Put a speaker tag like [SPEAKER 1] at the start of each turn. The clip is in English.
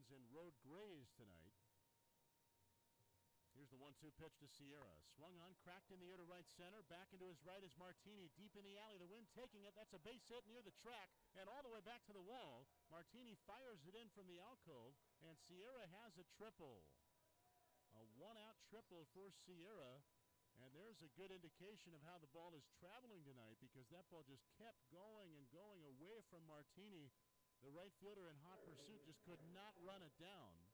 [SPEAKER 1] Hens in road grays tonight. Here's the 1-2 pitch to Sierra. Swung on, cracked in the air to right center. Back into his right is Martini. Deep in the alley, the wind taking it. That's a base hit near the track and all the way back to the wall. Martini fires it in from the alcove, and Sierra has a triple. A one-out triple for Sierra. And there's a good indication of how the ball is traveling tonight, because that ball just kept going and going away from Martini. The right fielder in hot pursuit just could not run it down.